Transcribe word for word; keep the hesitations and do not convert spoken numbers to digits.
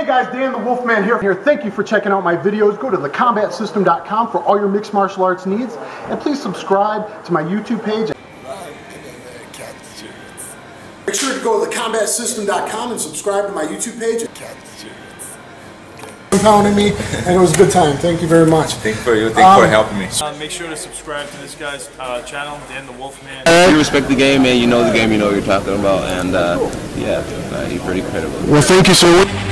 Hey guys, Dan the Wolfman here. here. Thank you for checking out my videos. Go to the combat system dot com for all your mixed martial arts needs. And please subscribe to my YouTube page. Make sure to go to the combat system dot com and subscribe to my YouTube page. Pounding me, and it was a good time. Thank you very much. Thank you for you. Thank um, you for helping me. Uh, make sure to subscribe to this guy's uh, channel, Dan the Wolfman. You respect the game, man. You know the game. You know what you're talking about, and uh, yeah, uh, you're pretty credible. Well, thank you, sir.